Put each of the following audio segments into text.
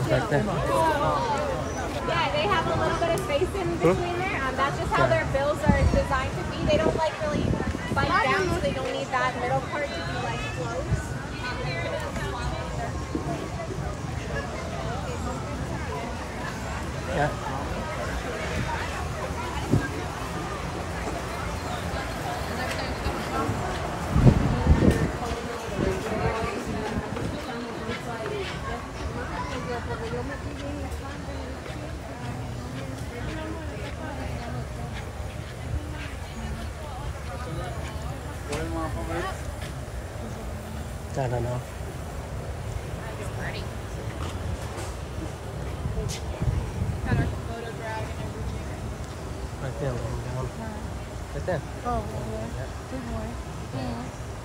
Right there. Yeah, they have a little bit of space in between there. That's just how their bills are designed to be. They don't like really bite down, so they don't need that middle part to be like close. Yeah. I don't know. It's pretty. Right there, laying down. Right there. Oh, yeah. Good boy. Yeah.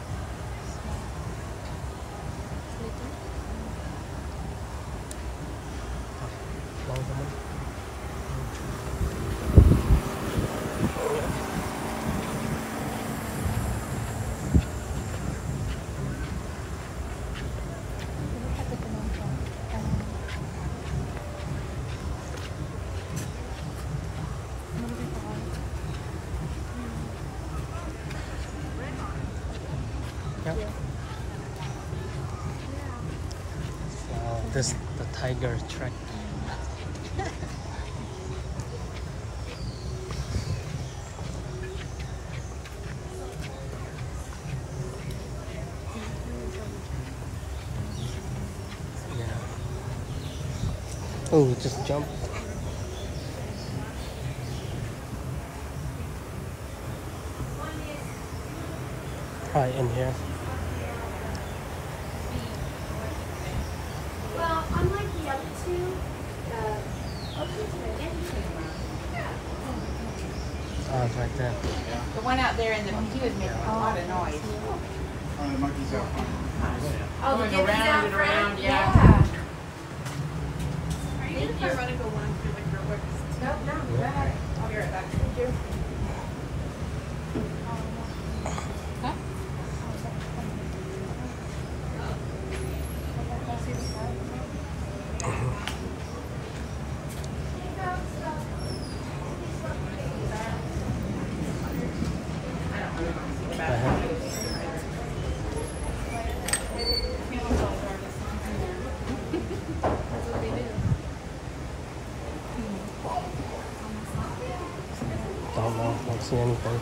Yep. This the tiger track. Yeah. Oh, just jump. Right in here. Well, unlike the other two, Oh, it's right there. The one out there in the, he was making a lot of noise. Oh, the monkey's out front. oh, Going the around and around, yeah. Are you going to run and go one through like real quick? Nope, no, go ahead. I'll be right back. Thank you. Don't know. Don't see anything.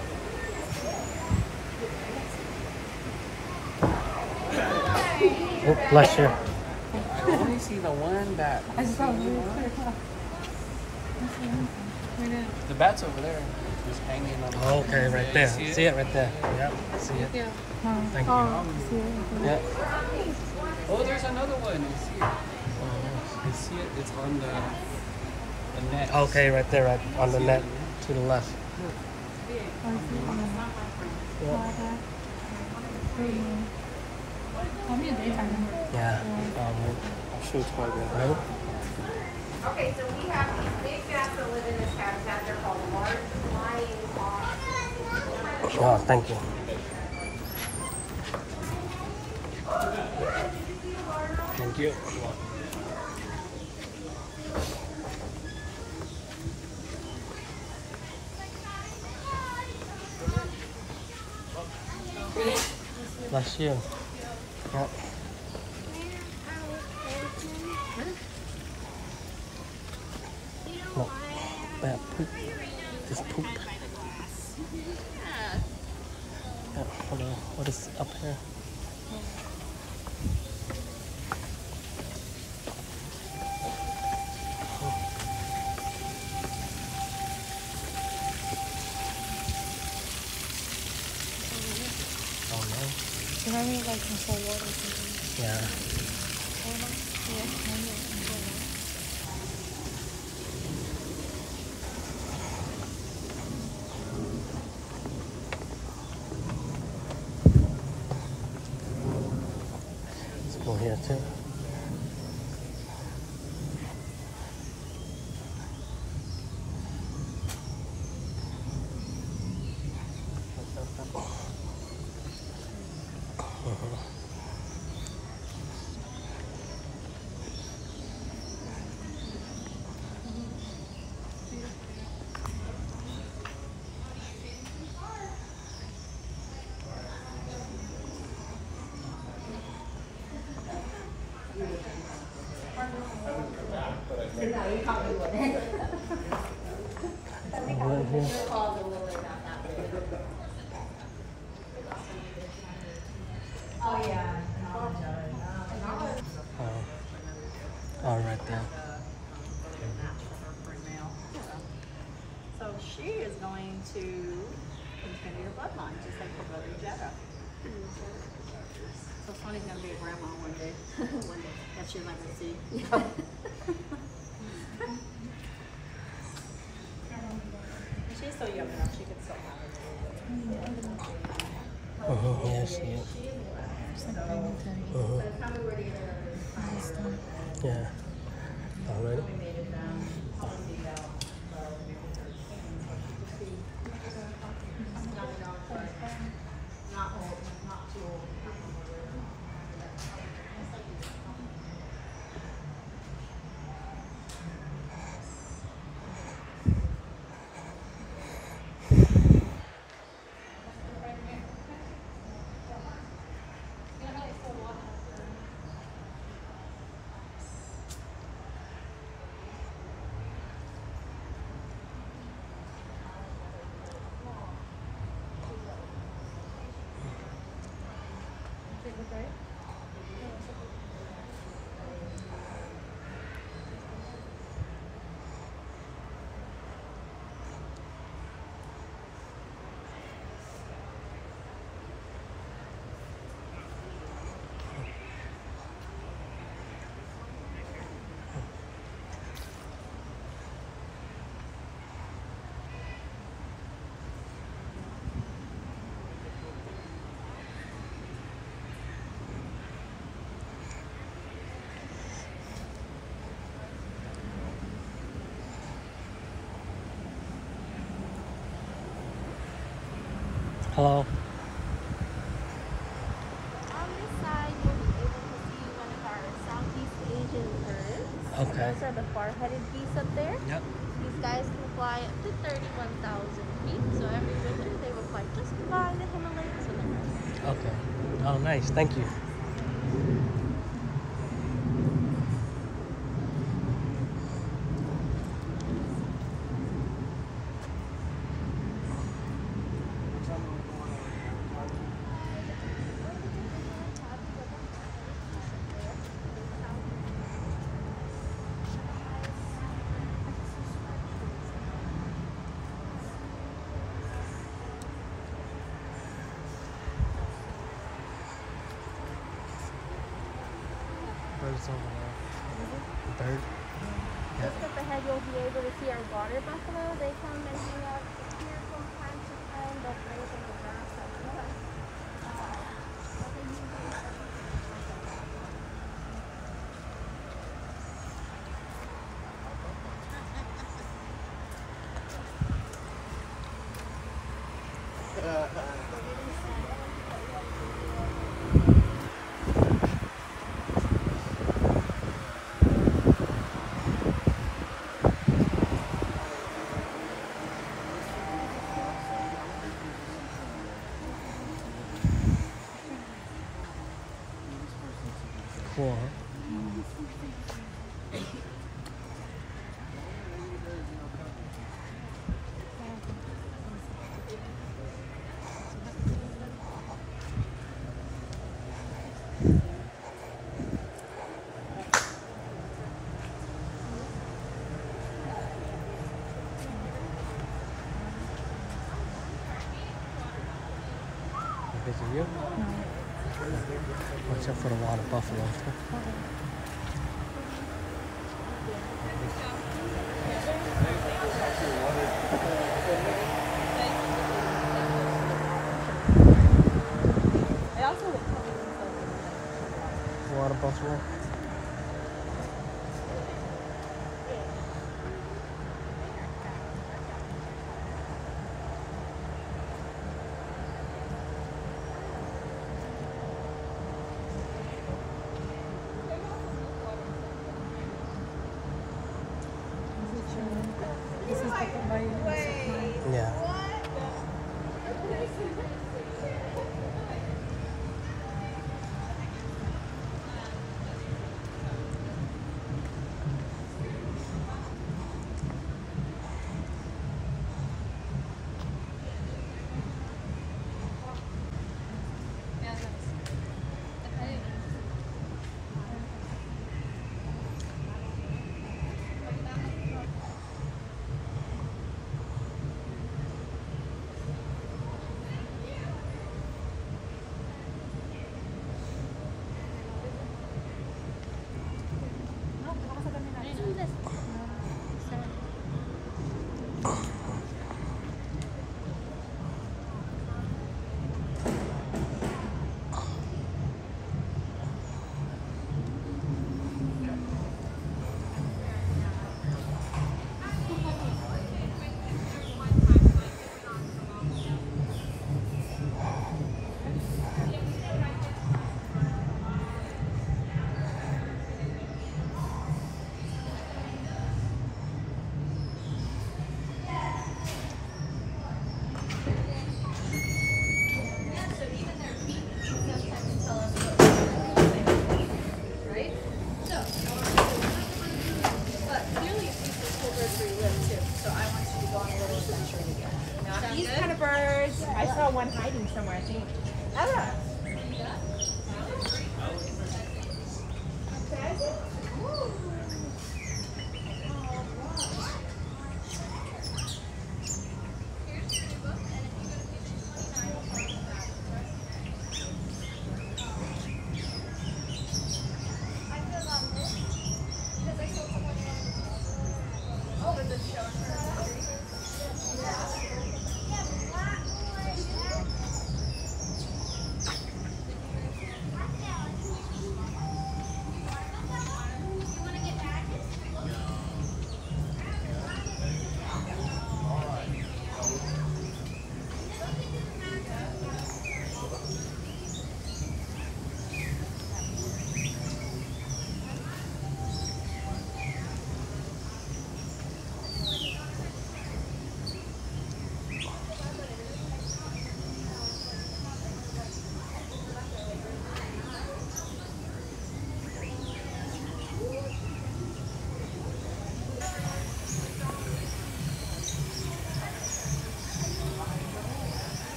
Oh, bless you. I only see the one bat. I saw really clear. The bat's over there. Just hanging on the Okay, right there. You See it right there. Yep, see it. Yeah. Thank you. Yeah. Oh, there's another one. I see it. I see it. It's on the net. Okay, right there, right on the net to the left. Yeah. I'm sure it's quite good. Right? Okay, so we have these big bats that live in this habitat. They're called large flying hawks. Oh, thank you. Thank you. Bless you. Yep. No, bad poop. This poop. Yeah, hold on. What is up here? Oh no. So I mean like some cold water or something. Yeah. Yeah, maybe some cold water. Let's go here too. No, you probably wouldn't. What here? Oh, yeah. Oh, right there. So she is going to continue your bloodline, just like your brother Jetta. So Sonny's gonna be a grandma one day. One day. That she'll never see. She's still young enough, she could still have it. Yeah, she is. Yeah. Already? Not old, not too old. Hello. On this side, you'll be able to see one of our Southeast Asian birds. Okay. Those are the far-headed geese up there. Yep. These guys can fly up to 31,000 feet, so every winter they will fly just by the Himalayas in the north. Okay. Oh, nice. Thank you. Birds over there. Bird. Just up ahead, you'll be able to see our water buffalo. They come and hang out here from time to time. They'll graze on the grass up north. But they usually Cool, huh? Is it you? No. Watch out for the water buffalo. They also Water buffalo. This is the Bayou. Yeah.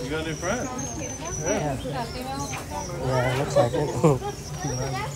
You got a new friend? Yeah. Yeah, it looks like it. Cute, man.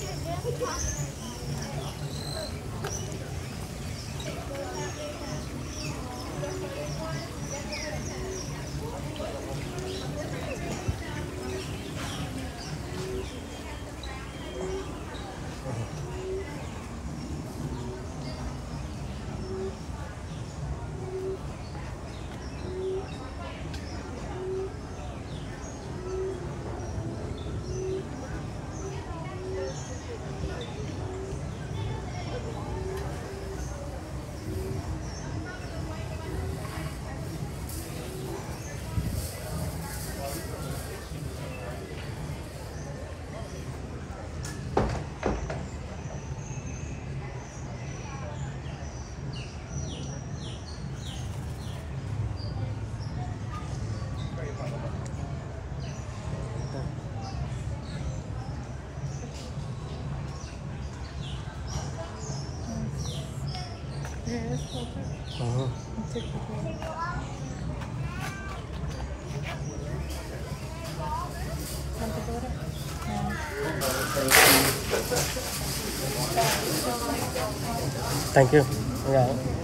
Thank you. Yeah.